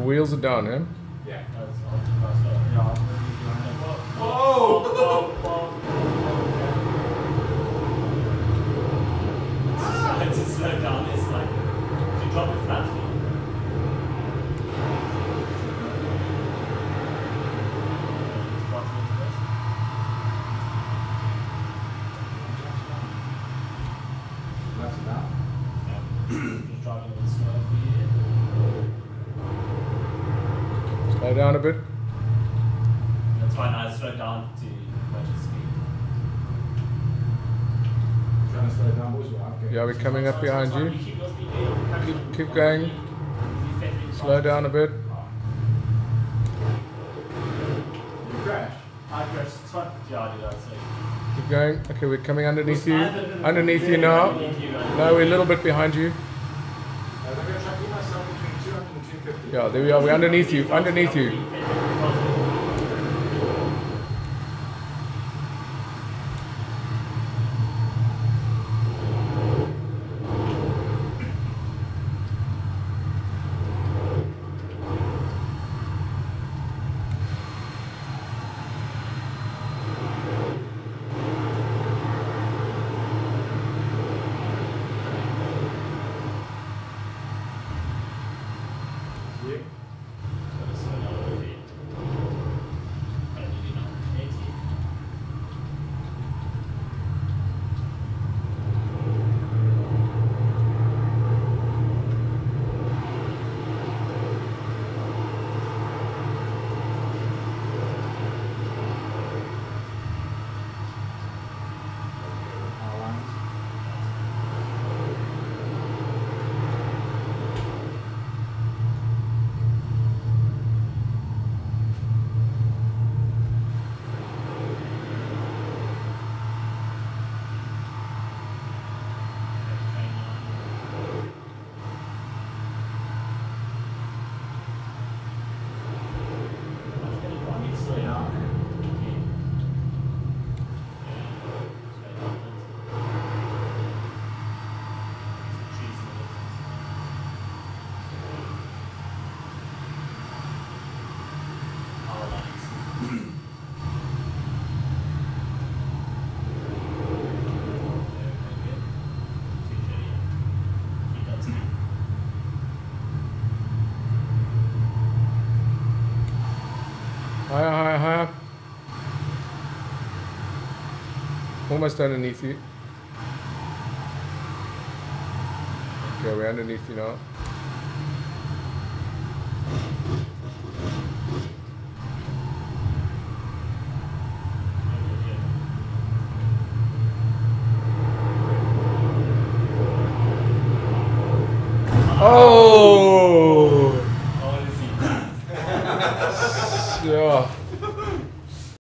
wheels are down, yeah? Yeah. Whoa! To slow down, it's like, you drop it flat feet. That's enough. Just driving a little slower for you. Slow down a bit. That's fine, I slowed down to budget speed. Trying to slow down, boys. Okay. Yeah, we're coming up behind you. Keep your speed going. Keep going. Slow down a bit. You crash. I crashed. It's fine. Yeah, I did that. So. Keep going. Okay, we're coming underneath you. Underneath you now. No, we're a little bit behind you. I'm going to try to keep myself between 200 and 250. Yeah, there we are. We're underneath you. Underneath you. Yeah. Higher, higher, higher. Almost underneath you. Okay, we're underneath you now. Oh! I want to see that. Yeah.